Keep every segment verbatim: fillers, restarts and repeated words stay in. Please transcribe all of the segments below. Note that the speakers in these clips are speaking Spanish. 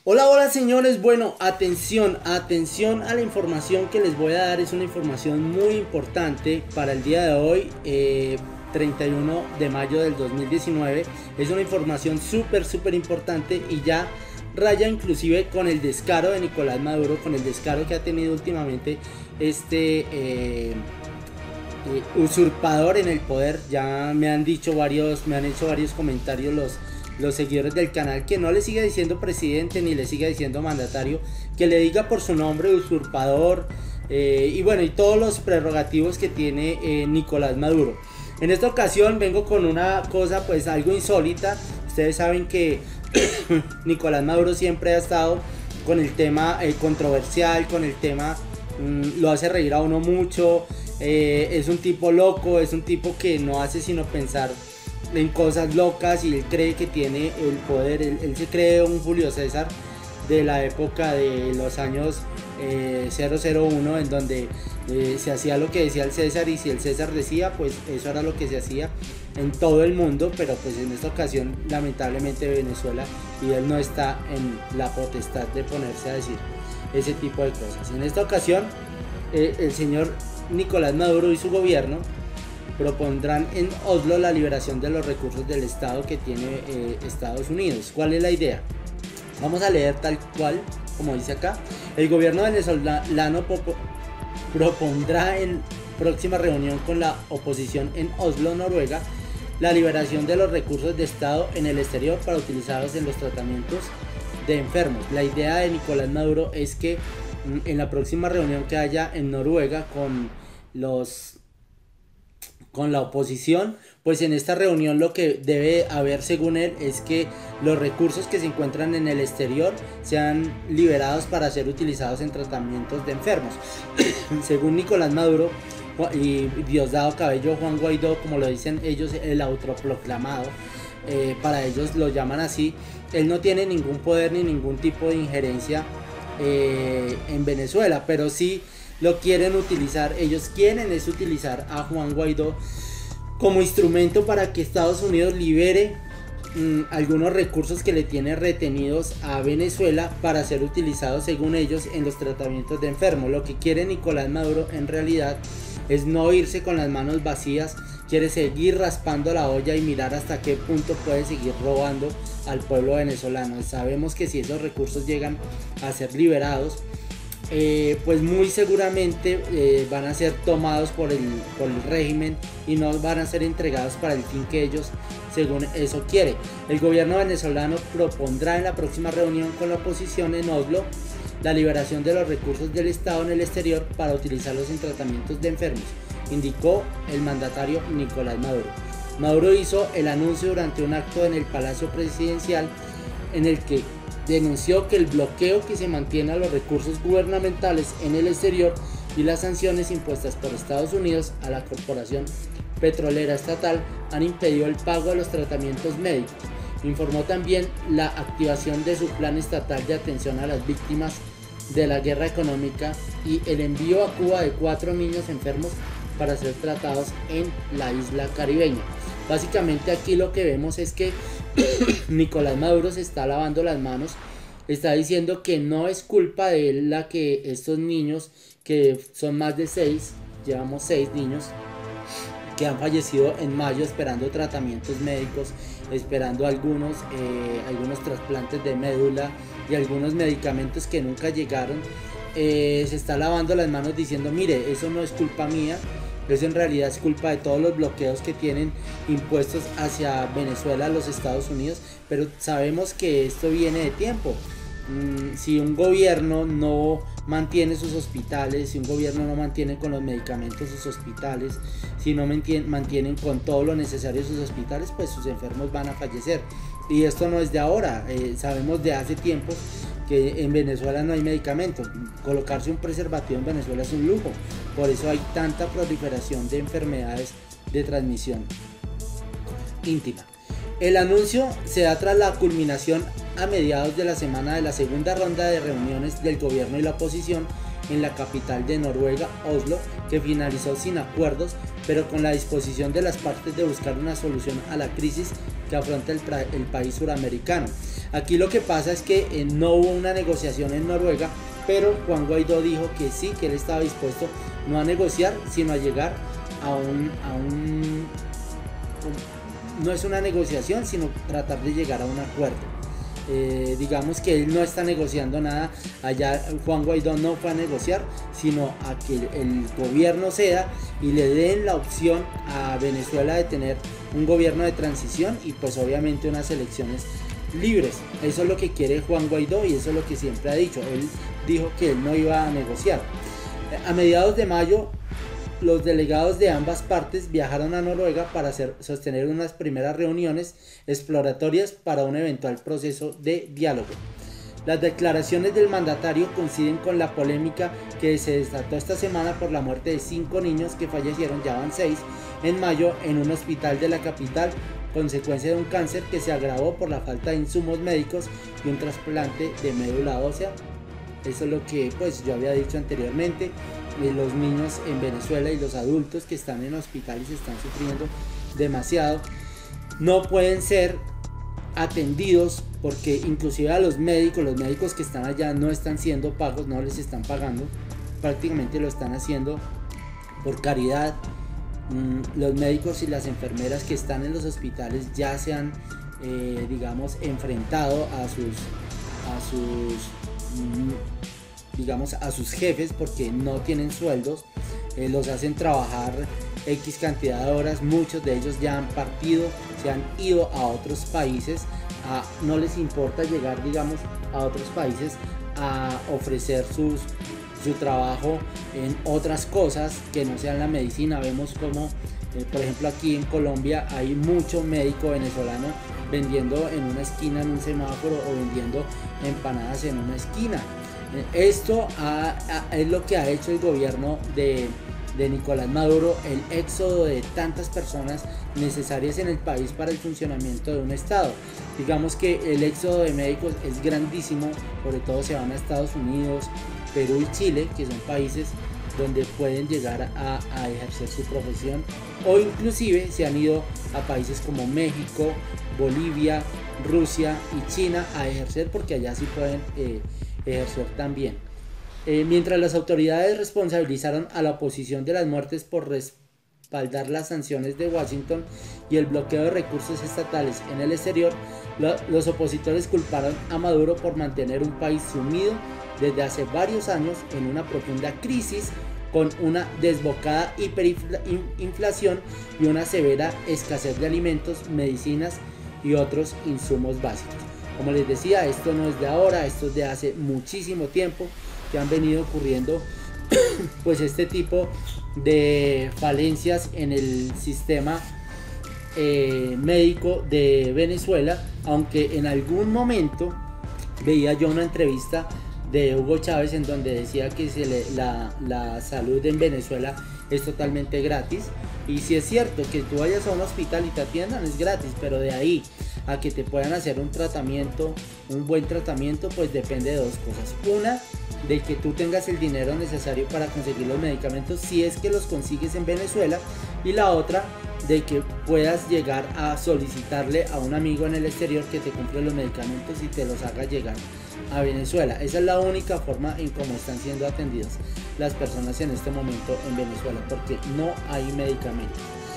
Hola, hola señores, bueno, atención, atención a la información que les voy a dar, es una información muy importante para el día de hoy, eh, treinta y uno de mayo del dos mil diecinueve, es una información súper, súper importante y ya raya inclusive con el descaro de Nicolás Maduro, con el descaro que ha tenido últimamente este eh, eh, usurpador en el poder. Ya me han dicho varios, me han hecho varios comentarios los los seguidores del canal que no le siga diciendo presidente ni le siga diciendo mandatario, que le diga por su nombre usurpador, eh, y bueno, y todos los prerrogativos que tiene eh, Nicolás Maduro. En esta ocasión vengo con una cosa pues algo insólita. Ustedes saben que Nicolás Maduro siempre ha estado con el tema eh, controversial, con el tema mmm, lo hace reír a uno mucho, eh, es un tipo loco, es un tipo que no hace sino pensar en cosas locas y él cree que tiene el poder. Él, él se cree un Julio César de la época de los años eh, cero cero uno, en donde eh, se hacía lo que decía el César, y si el César decía, pues eso era lo que se hacía en todo el mundo. Pero pues en esta ocasión lamentablemente Venezuela y él no está en la potestad de ponerse a decir ese tipo de cosas. En esta ocasión eh, el señor Nicolás Maduro y su gobierno propondrán en Oslo la liberación de los recursos del Estado que tiene eh, Estados Unidos. ¿Cuál es la idea? Vamos a leer tal cual como dice acá. El gobierno venezolano propondrá en próxima reunión con la oposición en Oslo, Noruega, la liberación de los recursos de Estado en el exterior para utilizarlos en los tratamientos de enfermos. La idea de Nicolás Maduro es que en la próxima reunión que haya en Noruega con los con la oposición, pues en esta reunión lo que debe haber, según él, es que los recursos que se encuentran en el exterior sean liberados para ser utilizados en tratamientos de enfermos. Según Nicolás Maduro y Diosdado Cabello, Juan Guaidó, como lo dicen ellos, el autoproclamado, eh, para ellos lo llaman así, él no tiene ningún poder ni ningún tipo de injerencia eh, en Venezuela, pero sí lo quieren utilizar. Ellos quieren es utilizar a Juan Guaidó como instrumento para que Estados Unidos libere mmm, algunos recursos que le tiene retenidos a Venezuela para ser utilizados, según ellos, en los tratamientos de enfermos. Lo que quiere Nicolás Maduro en realidad es no irse con las manos vacías, quiere seguir raspando la olla y mirar hasta qué punto puede seguir robando al pueblo venezolano. Sabemos que si esos recursos llegan a ser liberados, Eh, pues muy seguramente eh, van a ser tomados por el, por el régimen y no van a ser entregados para el fin que ellos según eso quiere. El gobierno venezolano propondrá en la próxima reunión con la oposición en Oslo la liberación de los recursos del Estado en el exterior para utilizarlos en tratamientos de enfermos, indicó el mandatario Nicolás Maduro. Maduro hizo el anuncio durante un acto en el Palacio Presidencial en el que denunció que el bloqueo que se mantiene a los recursos gubernamentales en el exterior y las sanciones impuestas por Estados Unidos a la corporación petrolera estatal han impedido el pago de los tratamientos médicos. Informó también la activación de su plan estatal de atención a las víctimas de la guerra económica y el envío a Cuba de cuatro niños enfermos para ser tratados en la isla caribeña. Básicamente aquí lo que vemos es que Nicolás Maduro se está lavando las manos, está diciendo que no es culpa de él la que estos niños, que son más de seis, llevamos seis niños que han fallecido en mayo esperando tratamientos médicos, esperando algunos, eh, algunos trasplantes de médula y algunos medicamentos que nunca llegaron. Eh, se está lavando las manos diciendo, mire, eso no es culpa mía, eso en realidad es culpa de todos los bloqueos que tienen impuestos hacia Venezuela los Estados Unidos. Pero sabemos que esto viene de tiempo. Mm, si un gobierno no mantiene sus hospitales, si un gobierno no mantiene con los medicamentos sus hospitales, si no mantienen con todo lo necesario sus hospitales, pues sus enfermos van a fallecer. Y esto no es de ahora, eh, sabemos de hace tiempo que en Venezuela no hay medicamentos. Colocarse un preservativo en Venezuela es un lujo, por eso hay tanta proliferación de enfermedades de transmisión íntima. El anuncio se da tras la culminación a mediados de la semana de la segunda ronda de reuniones del gobierno y la oposición en la capital de Noruega, Oslo, que finalizó sin acuerdos, pero con la disposición de las partes de buscar una solución a la crisis que afronta el, el país suramericano. Aquí lo que pasa es que eh, no hubo una negociación en Noruega, pero Juan Guaidó dijo que sí, que él estaba dispuesto no a negociar, sino a llegar a un, a un, un no es una negociación, sino tratar de llegar a un acuerdo. Eh, digamos que él no está negociando nada. Allá Juan Guaidó no fue a negociar, sino a que el, el gobierno ceda y le den la opción a Venezuela de tener un gobierno de transición y pues obviamente unas elecciones libres. Eso es lo que quiere Juan Guaidó y eso es lo que siempre ha dicho. Él dijo que él no iba a negociar. A mediados de mayo, los delegados de ambas partes viajaron a Noruega para hacer, sostener unas primeras reuniones exploratorias para un eventual proceso de diálogo. Las declaraciones del mandatario coinciden con la polémica que se desató esta semana por la muerte de cinco niños que fallecieron, ya van seis, en mayo en un hospital de la capital, consecuencia de un cáncer que se agravó por la falta de insumos médicos y un trasplante de médula ósea. Eso es lo que pues yo había dicho anteriormente. Los niños en Venezuela y los adultos que están en hospitales están sufriendo demasiado, no pueden ser atendidos porque inclusive a los médicos, los médicos que están allá no están siendo pagos, no les están pagando, prácticamente lo están haciendo por caridad. Los médicos y las enfermeras que están en los hospitales ya se han eh, digamos enfrentado a sus a sus digamos a sus jefes porque no tienen sueldos, eh, los hacen trabajar X cantidad de horas, muchos de ellos ya han partido, se han ido a otros países, a, no les importa llegar digamos a otros países a ofrecer sus, su trabajo en otras cosas que no sean la medicina. Vemos como eh, por ejemplo aquí en Colombia hay mucho médico venezolano vendiendo en una esquina en un semáforo o vendiendo empanadas en una esquina. Esto ha, ha, es lo que ha hecho el gobierno de, de Nicolás Maduro, el éxodo de tantas personas necesarias en el país para el funcionamiento de un estado. Digamos que el éxodo de médicos es grandísimo, sobre todo se van a Estados Unidos, Perú y Chile, que son países donde pueden llegar a, a ejercer su profesión, o inclusive se han ido a países como México, Bolivia, Rusia y China a ejercer porque allá sí pueden eh, ejercer también. Eh, mientras las autoridades responsabilizaron a la oposición de las muertes por respaldar las sanciones de Washington y el bloqueo de recursos estatales en el exterior, lo, los opositores culparon a Maduro por mantener un país sumido desde hace varios años en una profunda crisis con una desbocada hiperinflación y una severa escasez de alimentos, medicinas y otros insumos básicos. Como les decía, esto no es de ahora, esto es de hace muchísimo tiempo que han venido ocurriendo pues este tipo de falencias en el sistema eh, médico de Venezuela, aunque en algún momento veía yo una entrevista de Hugo Chávez en donde decía que se le, la, la salud en Venezuela es totalmente gratis, y si es cierto que tú vayas a un hospital y te atiendan es gratis, pero de ahí a que te puedan hacer un tratamiento, un buen tratamiento, pues depende de dos cosas. Una, de que tú tengas el dinero necesario para conseguir los medicamentos si es que los consigues en Venezuela, y la otra, de que puedas llegar a solicitarle a un amigo en el exterior que te compre los medicamentos y te los haga llegar a Venezuela. Esa es la única forma en cómo están siendo atendidas las personas en este momento en Venezuela, porque no hay medicamentos.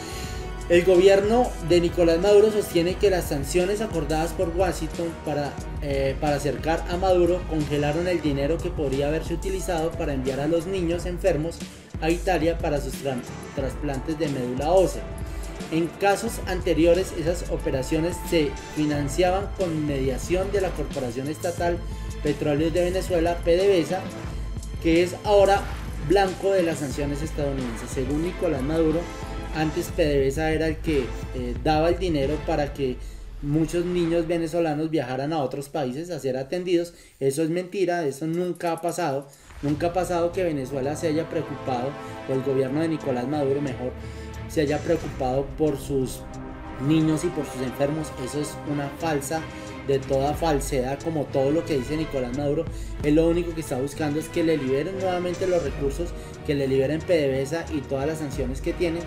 El gobierno de Nicolás Maduro sostiene que las sanciones acordadas por Washington para, eh, para acercar a Maduro congelaron el dinero que podría haberse utilizado para enviar a los niños enfermos a Italia para sus tra trasplantes de médula ósea. En casos anteriores, esas operaciones se financiaban con mediación de la Corporación Estatal Petróleos de Venezuela, PDVSA, que es ahora blanco de las sanciones estadounidenses. Según Nicolás Maduro, antes PDVSA era el que eh, daba el dinero para que muchos niños venezolanos viajaran a otros países a ser atendidos. Eso es mentira, eso nunca ha pasado. Nunca ha pasado que Venezuela se haya preocupado, o el gobierno de Nicolás Maduro mejor, se haya preocupado por sus niños y por sus enfermos. Eso es una falsa de toda falsedad, como todo lo que dice Nicolás Maduro. Él lo único que está buscando es que le liberen nuevamente los recursos, que le liberen PDVSA y todas las sanciones que tienen,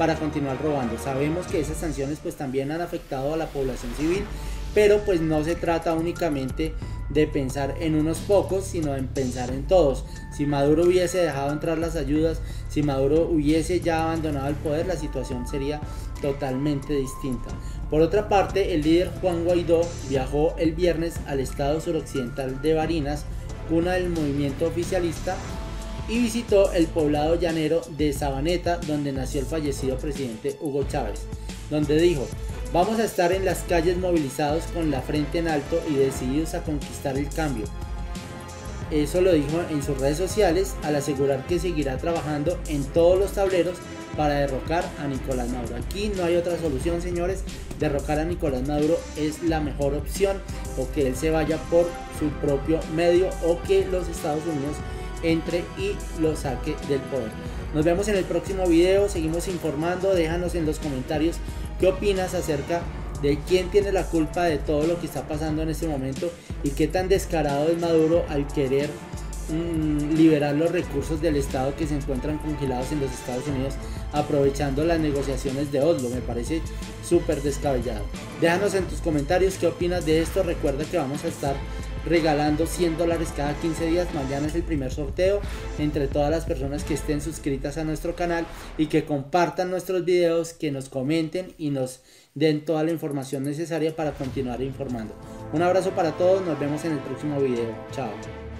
para continuar robando. Sabemos que esas sanciones pues también han afectado a la población civil, pero pues no se trata únicamente de pensar en unos pocos, sino en pensar en todos. Si Maduro hubiese dejado entrar las ayudas, si Maduro hubiese ya abandonado el poder, la situación sería totalmente distinta. Por otra parte, el líder Juan Guaidó viajó el viernes al estado suroccidental de Barinas, cuna del movimiento oficialista, y visitó el poblado llanero de Sabaneta, donde nació el fallecido presidente Hugo Chávez, donde dijo: vamos a estar en las calles movilizados con la frente en alto y decididos a conquistar el cambio. Eso lo dijo en sus redes sociales, al asegurar que seguirá trabajando en todos los tableros para derrocar a Nicolás Maduro. Aquí no hay otra solución, señores. Derrocar a Nicolás Maduro es la mejor opción, o que él se vaya por su propio medio, o que los Estados Unidos entre y lo saque del poder. Nos vemos en el próximo video, seguimos informando. Déjanos en los comentarios qué opinas acerca de quién tiene la culpa de todo lo que está pasando en este momento y qué tan descarado es Maduro al querer mmm, liberar los recursos del Estado que se encuentran congelados en los Estados Unidos, aprovechando las negociaciones de Oslo. Me parece súper descabellado. Déjanos en tus comentarios qué opinas de esto. Recuerda que vamos a estar regalando cien dólares cada quince días. Mañana es el primer sorteo entre todas las personas que estén suscritas a nuestro canal y que compartan nuestros videos, que nos comenten y nos den toda la información necesaria para continuar informando. Un abrazo para todos, nos vemos en el próximo video. Chao.